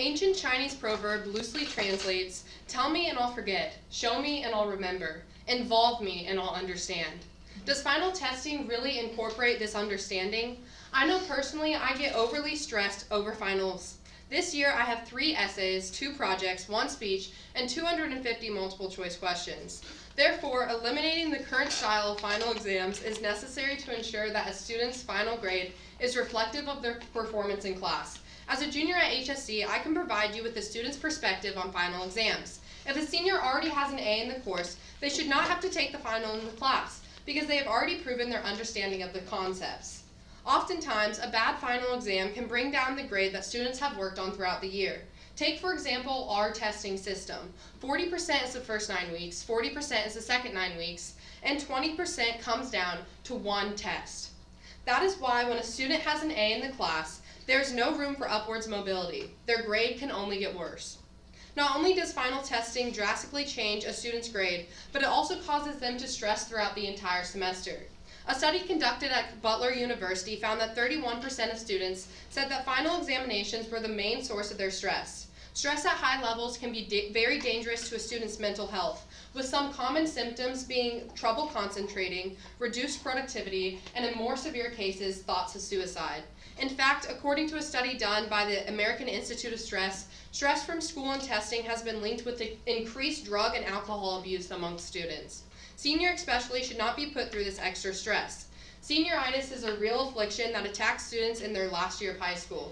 ancient Chinese proverb loosely translates, "Tell me and I'll forget, show me and I'll remember, involve me and I'll understand." Does final testing really incorporate this understanding? I know personally I get overly stressed over finals. This year I have 3 essays, 2 projects, 1 speech, and 250 multiple choice questions. Therefore, eliminating the current style of final exams is necessary to ensure that a student's final grade is reflective of their performance in class. As a junior at HSC, I can provide you with the student's perspective on final exams. If a senior already has an A in the course, they should not have to take the final in the class, because they have already proven their understanding of the concepts. Oftentimes, a bad final exam can bring down the grade that students have worked on throughout the year. Take, for example, our testing system. 40% is the first 9 weeks, 40% is the second 9 weeks, and 20% comes down to 1 test. That is why when a student has an A in the class, there is no room for upwards mobility. Their grade can only get worse. Not only does final testing drastically change a student's grade, but it also causes them to stress throughout the entire semester. A study conducted at Butler University found that 31% of students said that final examinations were the main source of their stress. Stress at high levels can be very dangerous to a student's mental health, with some common symptoms being trouble concentrating, reduced productivity, and in more severe cases, thoughts of suicide. In fact, according to a study done by the American Institute of Stress, stress from school and testing has been linked with the increased drug and alcohol abuse amongst students. Seniors especially should not be put through this extra stress. Senioritis is a real affliction that attacks students in their last year of high school.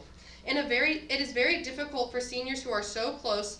It is very difficult for seniors who are so close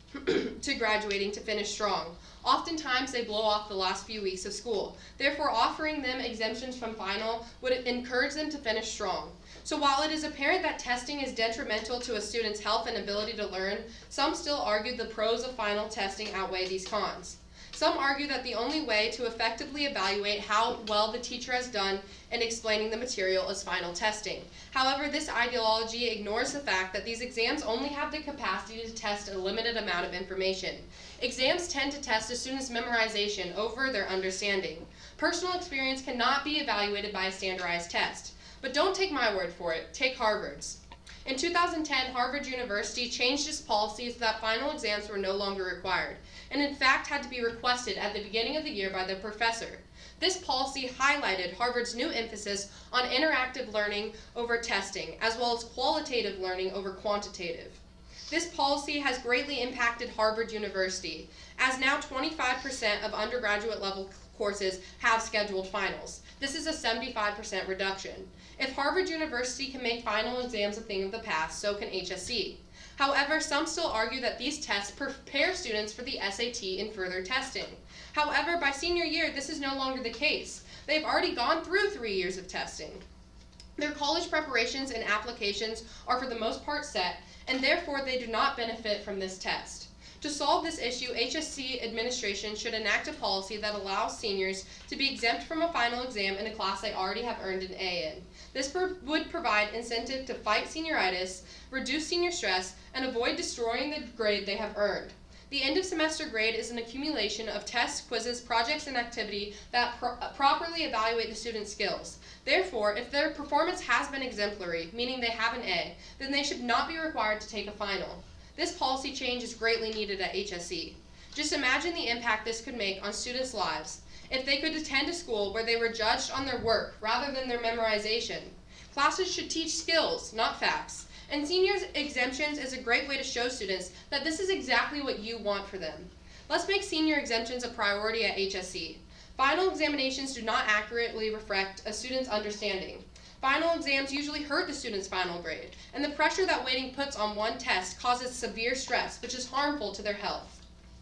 to graduating to finish strong. Oftentimes they blow off the last few weeks of school. Therefore, offering them exemptions from final would encourage them to finish strong. So while it is apparent that testing is detrimental to a student's health and ability to learn, some still argue the pros of final testing outweigh these cons. Some argue that the only way to effectively evaluate how well the teacher has done in explaining the material is final testing. However, this ideology ignores the fact that these exams only have the capacity to test a limited amount of information. Exams tend to test a student's memorization over their understanding. Personal experience cannot be evaluated by a standardized test. But don't take my word for it, take Harvard's. In 2010, Harvard University changed its policy so that final exams were no longer required, and in fact had to be requested at the beginning of the year by the professor. This policy highlighted Harvard's new emphasis on interactive learning over testing, as well as qualitative learning over quantitative. This policy has greatly impacted Harvard University, as now 25% of undergraduate level courses have scheduled finals. This is a 75% reduction. If Harvard University can make final exams a thing of the past, so can HSC. However, some still argue that these tests prepare students for the SAT and further testing. However, by senior year, this is no longer the case. They've already gone through 3 years of testing. Their college preparations and applications are for the most part set, and therefore they do not benefit from this test. To solve this issue, HSC administration should enact a policy that allows seniors to be exempt from a final exam in a class they already have earned an A in. This would provide incentive to fight senioritis, reduce senior stress, and avoid destroying the grade they have earned. The end of semester grade is an accumulation of tests, quizzes, projects, and activity that properly evaluate the student's skills. Therefore, if their performance has been exemplary, meaning they have an A, then they should not be required to take a final. This policy change is greatly needed at HSC. Just imagine the impact this could make on students' lives if they could attend a school where they were judged on their work rather than their memorization. Classes should teach skills, not facts. And seniors' exemptions is a great way to show students that this is exactly what you want for them. Let's make senior exemptions a priority at HSC. Final examinations do not accurately reflect a student's understanding. Final exams usually hurt the student's final grade, and the pressure that waiting puts on one test causes severe stress, which is harmful to their health.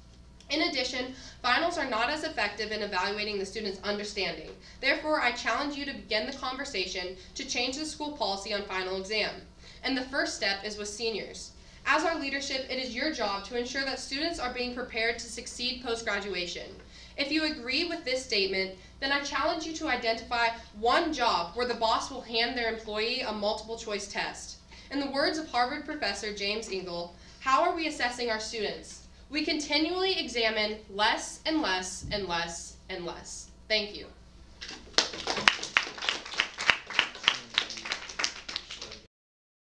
In addition, finals are not as effective in evaluating the student's understanding. Therefore, I challenge you to begin the conversation to change the school policy on final exam. And the first step is with seniors. As our leadership, it is your job to ensure that students are being prepared to succeed post-graduation. If you agree with this statement, then I challenge you to identify one job where the boss will hand their employee a multiple choice test. In the words of Harvard professor James Engel, how are we assessing our students? We continually examine less and less and less and less. Thank you.